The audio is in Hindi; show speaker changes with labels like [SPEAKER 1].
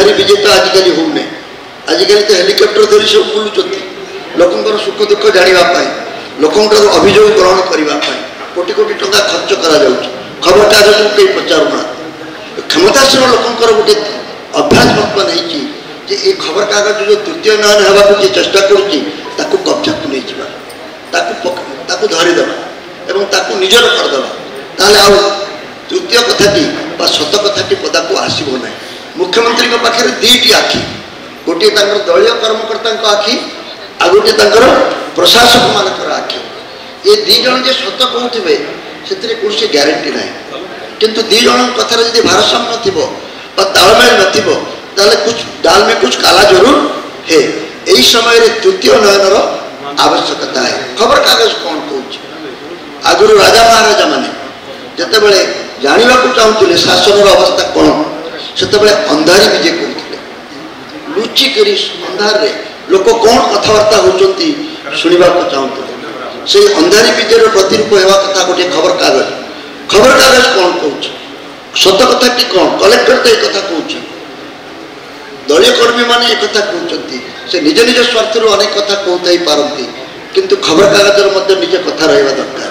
[SPEAKER 1] अंधारी विजय तो आजिकल होने आजिकल तो हेलिकॉप्टर धरी सब बुलूँ लोकंर सुख दुख जानापी लोकंर अभियोग ग्रहण करने कोटी कोटी टंका खर्च करा खबर कागज को कहीं पचारूना क्षमतासीन लोकंर गोटे अभ्यास बर्तमान होती ये खबर कागज जो तृतीय नयन होगा जी चेष्टा करुच्ची कब्जा को नहीं धरीदे और निजर करदे ताले आ तृतीय कथाटी सत कथाटी पदा को आसब ना मुख्यमंत्री पाखे दुईटी आखि गोटे दलीय कर्मकर्ता आखि आ गोटे प्रशासक मानकर आखि ये दी जन जे सत कहते से कौन ग्यारंटी ना किंतु दी जन कथार जब भारसाम्य थी तालमेल न कुछ दाल में कुछ काला जरूर है यही समय तृतीय नयनर आवश्यकता है खबर कागज कौन कौच आगुरी राजा महाराजा माने जिते बड़े जानवा चाहूले शासन अवस्था कौन से अंधारी विजय करते लुचिक अंधार लोक कौन कथबार्ता होती शुणा चाहते से अंधारी विजय प्रतिरूप होगा कथा गोटे खबर कागज कौन कौच सत कथा कि कौन कलेक्टर तो एक कथा दलीय कर्मी मैंने एक कथा कहते से निज निज स्वार्थ अनेक कथा कहते पारती किंतु खबर कागजर निज कथा रहा दरकार